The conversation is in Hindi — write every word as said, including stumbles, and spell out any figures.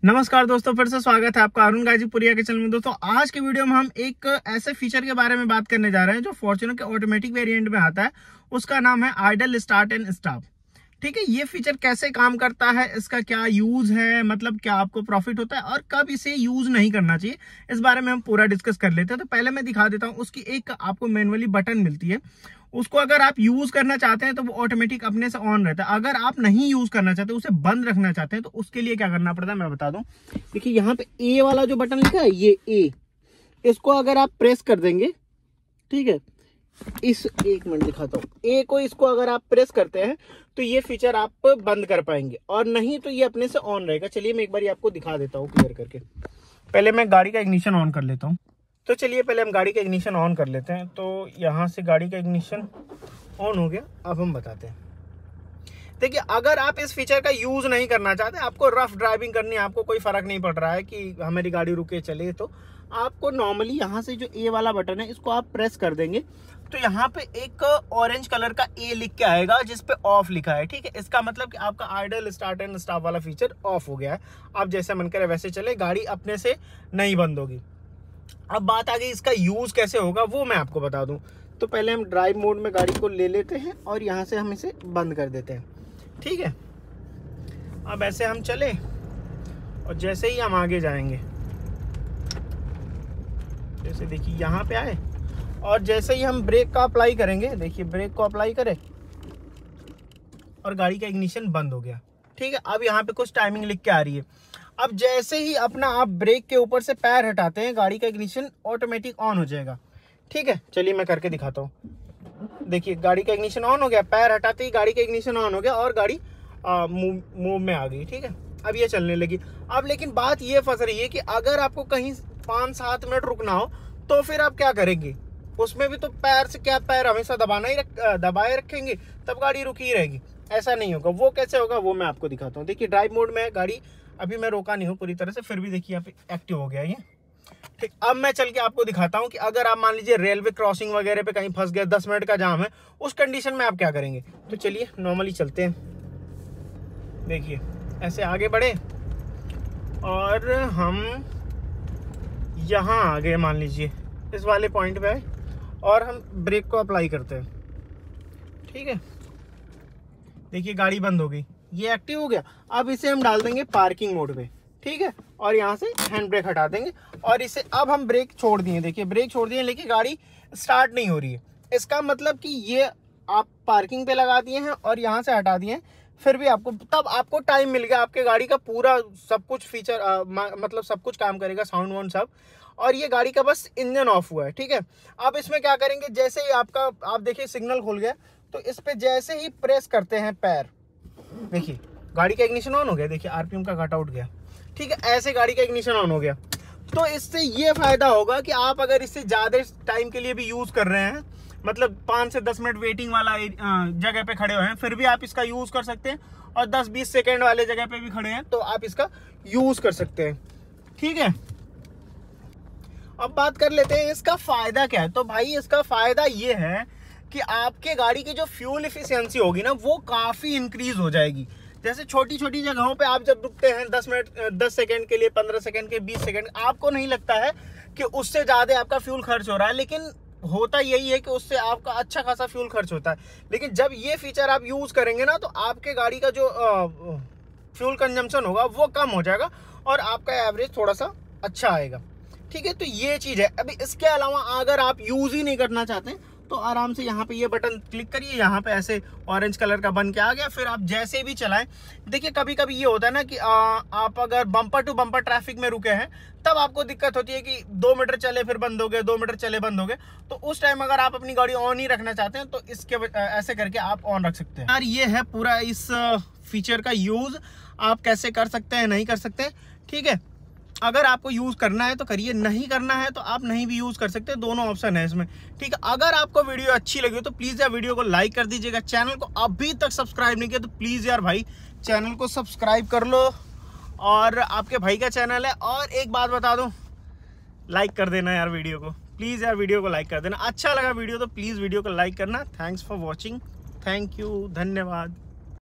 नमस्कार दोस्तों, फिर से स्वागत है आपका अरुण गाजीपुरिया के चैनल में। दोस्तों आज के वीडियो में हम एक ऐसे फीचर के बारे में बात करने जा रहे हैं जो फॉर्च्यूनर के ऑटोमेटिक वेरिएंट में आता है। उसका नाम है आइडल स्टार्ट एंड स्टॉप। ठीक है, ये फीचर कैसे काम करता है, इसका क्या यूज है, मतलब क्या आपको प्रॉफिट होता है और कब इसे यूज नहीं करना चाहिए, इस बारे में हम पूरा डिस्कस कर लेते हैं। तो पहले मैं दिखा देता हूँ, उसकी एक आपको मैनुअली बटन मिलती है। उसको अगर आप यूज करना चाहते हैं तो वो ऑटोमेटिक अपने से ऑन रहता है। अगर आप नहीं यूज करना चाहते, उसे बंद रखना चाहते हैं, तो उसके लिए क्या करना पड़ता है मैं बता दूं। देखिए यहाँ पे ए वाला जो बटन लिखा है, ये ए, इसको अगर आप प्रेस कर देंगे, ठीक है, इस एक मिनट दिखाता हूँ, ए को इसको अगर आप प्रेस करते हैं तो ये फीचर आप बंद कर पाएंगे, और नहीं तो ये अपने से ऑन रहेगा। चलिए मैं एक बार आपको दिखा देता हूँ क्लियर करके। पहले मैं गाड़ी का इग्निशन ऑन कर लेता हूँ। तो चलिए पहले हम गाड़ी का इग्निशन ऑन कर लेते हैं। तो यहाँ से गाड़ी का इग्निशन ऑन हो गया। अब हम बताते हैं, देखिए अगर आप इस फीचर का यूज नहीं करना चाहते, आपको रफ ड्राइविंग करनी है, आपको कोई फर्क नहीं पड़ रहा है कि हमारी गाड़ी रुके चले, तो आपको नॉर्मली यहाँ से जो ए वाला बटन है इसको आप प्रेस कर देंगे तो यहाँ पे एक ऑरेंज कलर का ए लिख के आएगा जिसपे ऑफ लिखा है। ठीक है, इसका मतलब कि आपका आइडल स्टार्ट एंड स्टॉप वाला फीचर ऑफ हो गया है। आप जैसे मन करे वैसे चले, गाड़ी अपने से नहीं बंद होगी। अब बात आ गई इसका यूज कैसे होगा, वो मैं आपको बता दूं। तो पहले हम ड्राइव मोड में गाड़ी को ले लेते हैं और यहाँ से हम इसे बंद कर देते हैं। ठीक है, अब ऐसे हम चले और जैसे ही हम आगे जाएंगे, जैसे देखिए यहाँ पे आए और जैसे ही हम ब्रेक का अप्लाई करेंगे, देखिए ब्रेक को अप्लाई करें और गाड़ी का इग्निशन बंद हो गया। ठीक है, अब यहाँ पे कुछ टाइमिंग लिख के आ रही है। अब जैसे ही अपना आप ब्रेक के ऊपर से पैर हटाते हैं, गाड़ी का इग्निशन ऑटोमेटिक ऑन हो जाएगा। ठीक है, चलिए मैं करके दिखाता हूँ। देखिए गाड़ी का इग्निशन ऑन हो गया, पैर हटाते ही गाड़ी का इग्निशन ऑन हो गया और गाड़ी मूव में आ गई। ठीक है, अब ये चलने लगी। अब लेकिन बात ये फंस रही है कि अगर आपको कहीं पाँच सात मिनट रुकना हो तो फिर आप क्या करेंगे, उसमें भी तो पैर से क्या, पैर हमेशा दबाना ही रख दबाए रखेंगे, तब गाड़ी रुकी ही रहेगी। ऐसा नहीं होगा। वो कैसे होगा वो मैं आपको दिखाता हूँ। देखिए ड्राइव मोड में गाड़ी, अभी मैं रोका नहीं हूँ पूरी तरह से, फिर भी देखिए यहाँ पे एक्टिव हो गया ये। ठीक, अब मैं चल के आपको दिखाता हूँ कि अगर आप मान लीजिए रेलवे क्रॉसिंग वगैरह पे कहीं फंस गया, दस मिनट का जाम है, उस कंडीशन में आप क्या करेंगे। तो चलिए नॉर्मली चलते हैं। देखिए ऐसे आगे बढ़े और हम यहाँ आ गए, मान लीजिए इस वाले पॉइंट पे आए और हम ब्रेक को अप्लाई करते हैं। ठीक है, देखिए गाड़ी बंद हो गई, ये एक्टिव हो गया। अब इसे हम डाल देंगे पार्किंग मोड पे। ठीक है, और यहाँ से हैंड ब्रेक हटा देंगे और इसे अब हम ब्रेक छोड़ दिए। देखिए ब्रेक छोड़ दिए लेकिन गाड़ी स्टार्ट नहीं हो रही है। इसका मतलब कि ये आप पार्किंग पे लगा दिए हैं और यहाँ से हटा दिए हैं, फिर भी आपको तब आपको टाइम मिल गया, आपके गाड़ी का पूरा सब कुछ फीचर आ, मतलब सब कुछ काम करेगा, साउंड वाउंड सब, और ये गाड़ी का बस इंजन ऑफ हुआ है। ठीक है, अब इसमें क्या करेंगे, जैसे ही आपका आप देखिए सिग्नल खुल गया तो इस पे जैसे ही प्रेस करते हैं पैर, देखिए गाड़ी का इग्निशन ऑन हो गया। देखिए आरपीएम का कट आउट गया। ठीक है, ऐसे गाड़ी का इग्निशन ऑन हो गया। तो इससे ये फायदा होगा कि आप अगर इससे ज्यादा टाइम के लिए भी यूज कर रहे हैं, मतलब पाँच से दस मिनट वेटिंग वाला जगह पे खड़े हुए हैं, फिर भी आप इसका यूज कर सकते हैं, और दस बीस सेकेंड वाले जगह पे भी खड़े हैं तो आप इसका यूज कर सकते हैं। ठीक है, अब बात कर लेते हैं इसका फायदा क्या है। तो भाई इसका फायदा ये है कि आपके गाड़ी की जो फ्यूल एफिशिएंसी होगी ना, वो काफी इंक्रीज हो जाएगी। जैसे छोटी छोटी जगहों पे आप जब रुकते हैं दस मिनट दस सेकंड के लिए, पंद्रह सेकंड के, बीस सेकंड, आपको नहीं लगता है कि उससे ज्यादा आपका फ्यूल खर्च हो रहा है, लेकिन होता यही है कि उससे आपका अच्छा खासा फ्यूल खर्च होता है। लेकिन जब ये फीचर आप यूज करेंगे ना, तो आपके गाड़ी का जो फ्यूल कंजम्पशन होगा वो कम हो जाएगा और आपका एवरेज थोड़ा सा अच्छा आएगा। ठीक है, तो ये चीज है। अभी इसके अलावा अगर आप यूज ही नहीं करना चाहते तो आराम से यहाँ पे ये बटन क्लिक करिए, यहाँ पे ऐसे ऑरेंज कलर का बन के आ गया। फिर आप जैसे भी चलाएं, देखिए कभी कभी ये होता है ना कि आ, आप अगर बम्पर टू बम्पर ट्रैफिक में रुके हैं, तब आपको दिक्कत होती है कि दो मीटर चले फिर बंद हो गए, दो मीटर चले बंद हो गए। तो उस टाइम अगर आप अपनी गाड़ी ऑन ही रखना चाहते हैं तो इसके ऐसे करके आप ऑन रख सकते हैं। यार ये है पूरा इस फीचर का यूज, आप कैसे कर सकते हैं, नहीं कर सकते। ठीक है, अगर आपको यूज करना है तो करिए, नहीं करना है तो आप नहीं भी यूज कर सकते, दोनों ऑप्शन है इसमें। ठीक है, अगर आपको वीडियो अच्छी लगी हो तो प्लीज यार वीडियो को लाइक कर दीजिएगा। चैनल को अभी तक सब्सक्राइब नहीं किया तो प्लीज यार भाई चैनल को सब्सक्राइब कर लो, और आपके भाई का चैनल है। और एक बात बता दूं, लाइक कर देना यार वीडियो को, प्लीज यार वीडियो को लाइक कर देना। अच्छा लगा वीडियो तो प्लीज वीडियो को लाइक करना। Thanks for watching, thank you, धन्यवाद।